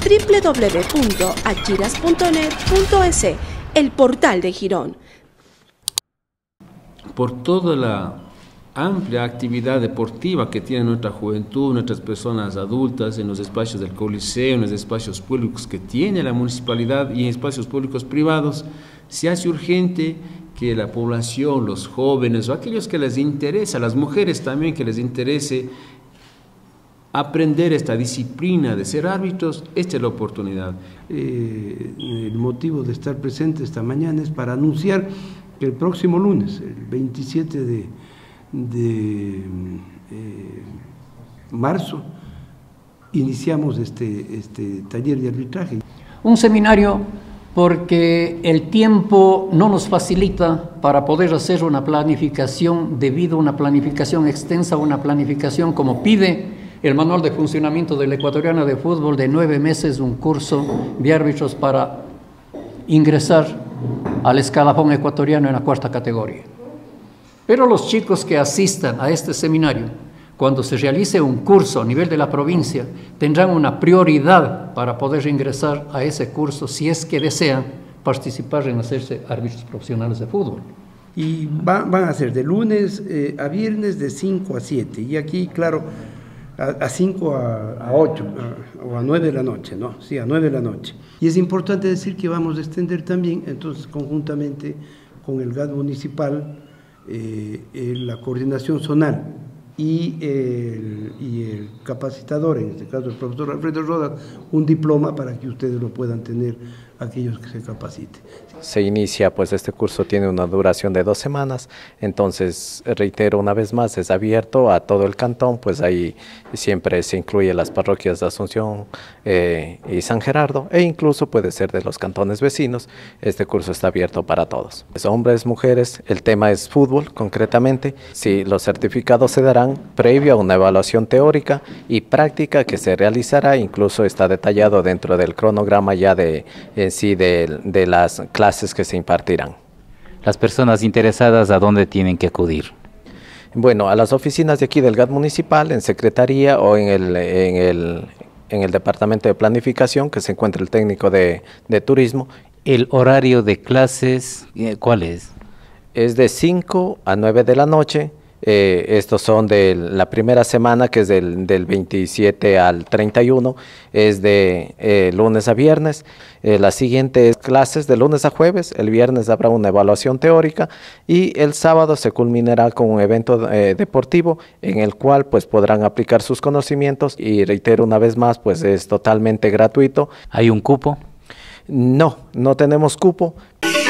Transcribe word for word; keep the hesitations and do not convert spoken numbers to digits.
doble u doble u doble u punto achiras punto net punto es, el portal de Girón. Por toda la amplia actividad deportiva que tiene nuestra juventud, nuestras personas adultas, en los espacios del Coliseo, en los espacios públicos que tiene la municipalidad y en espacios públicos privados, se hace urgente que la población, los jóvenes o aquellos que les interesa, las mujeres también que les interese aprender esta disciplina de ser árbitros, esta es la oportunidad. Eh, el motivo de estar presente esta mañana es para anunciar que el próximo lunes, el veintisiete de, de eh, marzo, iniciamos este, este taller de arbitraje. Un seminario porque el tiempo no nos facilita para poder hacer una planificación debido a una planificación extensa, una planificación como pide el manual de funcionamiento de la Ecuatoriana de Fútbol de nueve meses, un curso de árbitros para ingresar al escalafón ecuatoriano en la cuarta categoría. Pero los chicos que asistan a este seminario, cuando se realice un curso a nivel de la provincia, tendrán una prioridad para poder ingresar a ese curso si es que desean participar en hacerse árbitros profesionales de fútbol. Y va, van a ser de lunes eh, a viernes de cinco a siete, y aquí, claro, a cinco a ocho o a nueve de la noche, ¿no? Sí, a nueve de la noche. Y es importante decir que vamos a extender también, entonces, conjuntamente con el G A D municipal, eh, eh, la coordinación zonal y el, y el capacitador, en este caso el profesor Alfredo Rodas, un diploma para que ustedes lo puedan tener aquellos que se capaciten. Se inicia, pues este curso tiene una duración de dos semanas, entonces reitero una vez más, es abierto a todo el cantón, pues ahí siempre se incluye las parroquias de Asunción eh, y San Gerardo, e incluso puede ser de los cantones vecinos. Este curso está abierto para todos, es hombres, mujeres, el tema es fútbol concretamente. Sí, los certificados se darán previo a una evaluación teórica y práctica que se realizará, incluso está detallado dentro del cronograma ya de en sí de, de las clases que se impartirán. Las personas interesadas, ¿a dónde tienen que acudir? Bueno, a las oficinas de aquí del G A D municipal, en secretaría o en el, en el, en el departamento de planificación, que se encuentra el técnico de, de turismo. ¿El horario de clases cuál es? Es de cinco a nueve de la noche. Eh, estos son de la primera semana, que es del, del veintisiete al treinta y uno, es de eh, lunes a viernes. Eh, la siguiente es clases de lunes a jueves, el viernes habrá una evaluación teórica y el sábado se culminará con un evento eh, deportivo en el cual pues podrán aplicar sus conocimientos, y reitero una vez más, pues es totalmente gratuito. ¿Hay un cupo? No, no tenemos cupo.